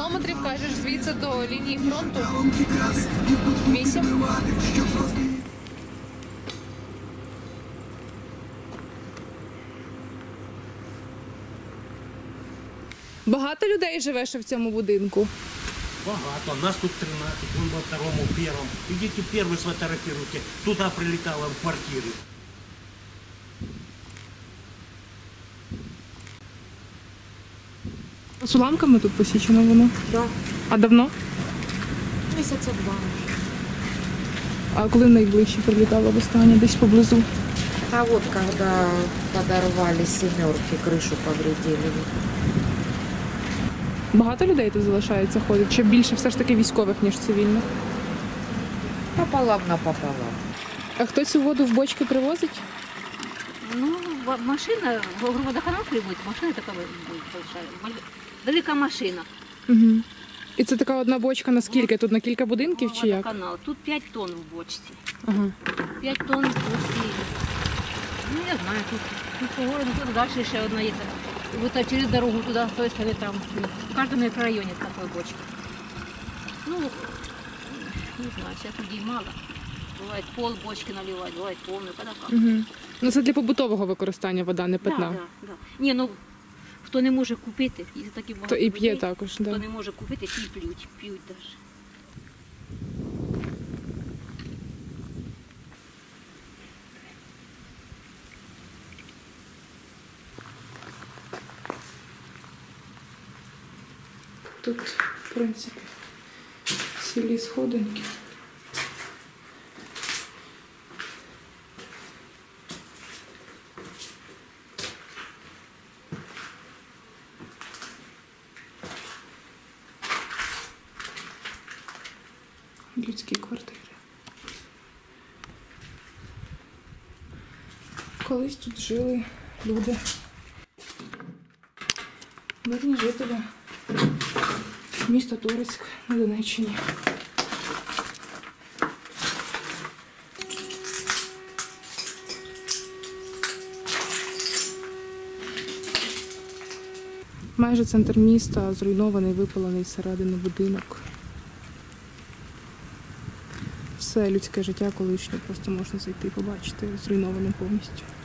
кілометрів, кажеш, звідси до лінії фронту? 8? Багато людей живе ще в цьому будинку? Багато. Нас тут 13, вон во второму, первом. Идите первый сфотографируйте. Туда прилетало в квартиры. З уламками тут посічено воно? Да, А давно? месяца 2. А коли найближче прилітало востаннє? Десь поблизу? А вот когда подорвали семерки, крышу повредили. Багато людей тут залишається ходить? Чи більше все ж таки військових, ніж цивільних? Пополам напополам. А хто цю воду в бочки привозить? Ну, машина, водоканал приводит, машина такая большая, велика машина. Угу. І це така одна бочка на скільки? Тут на кілька будинків чи як? Водоканал. Тут 5 тонн в бочці. Ага. 5 тонн в бочці. Ну, я знаю, тут по городу, тут далі ще одна є. Вот через дорогу туди, з тої сторони там. В кожному мікрорайоні така бочка. Ну, не знаю, зараз людей мало. Буває пол бочки наливати, буває повну, коли як. Угу. Ну це для побутового використання вода, не питна. Да. Ні, ну, хто не може купити, є такі багато То і п'є людей, також, хто да. не може купити, ті п'ють навіть. Тут, в принципі, цілі сходинки. Людські квартири. Колись тут жили люди, мирні жителі міста Торецьк на Донеччині. Майже центр міста зруйнований, випалений зсередини будинок. Все людське життя колишнє просто можна зайти і побачити, зруйноване повністю.